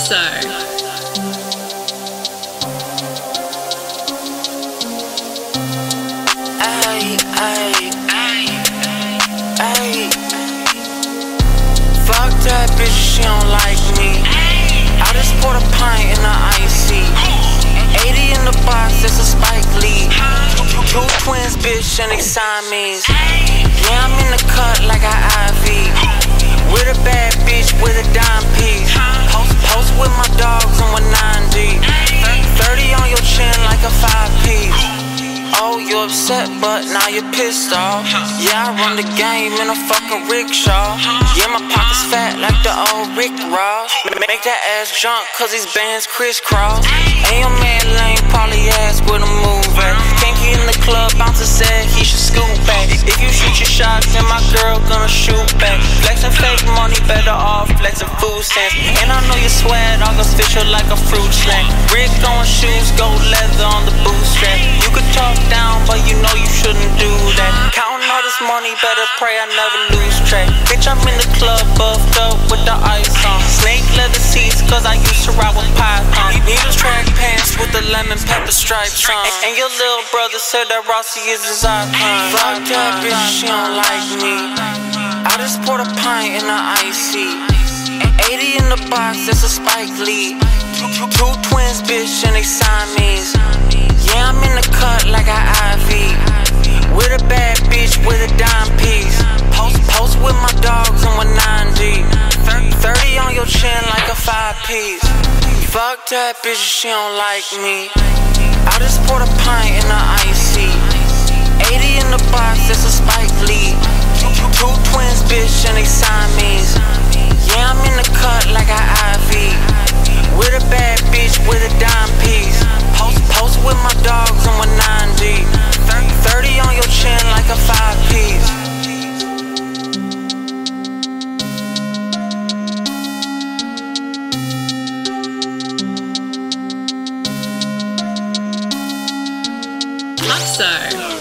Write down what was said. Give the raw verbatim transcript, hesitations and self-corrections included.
so. Ay, ay, ay, ay. Fuck that bitch, she don't like me. I just poured a pint in the icy. eighty in the box, that's a Spike Lee. Two twins, bitch, and they Siamese. Yeah, I'm in the cut like I I V. With a bad bitch with a dime piece. Post, post with my dogs on one ninety. thirty on your chin like a five piece. Oh, you upset, but now you're pissed off. Yeah, I run the game in a fucking rickshaw. Yeah, my pocket's fat like the old Rick Ross. Make that ass jump, cause these bands crisscross. And your man lame, probably ass with a move at. Can't get in the club, bouncer said he should scoot back. If you shoot your shots, then my girl gonna shoot back. Flexing fake money, better off flexing food stamps. And I know your swag, August official like a fruit snack. Rick on shoes, gold leather on the bootstrap. You could talk down, but you know you shouldn't do that. Counting all this money, better pray I never lose track. Bitch, I'm in the club, buffed up with the ice on. Snake leather seats, cause I used to ride with python. Needles track pants with the lemon pepper stripes on. And your little brother said that Rossi is his icon. Fuck that bitch, she don't like me. I just poured a pint in the icy. eighty in the box, that's a Spike Lee. Two twins, bitch, and they Siamese. Yeah, I'm in the cut like I I V. With a bad bitch with a dime piece. Post, post with my dogs on one ninety. thirty on your chin like a five piece. Fuck that bitch, she don't like me. I just poured a pint in the icy. eighty in the box, that's a Spike Lee. Two twins, bitch, and they Siamese. Yeah, I'm in the cut like I I V. With a bad bitch with a dime piece. Post, post with my dogs on one ninety. thirty on your chin like a five piece. So.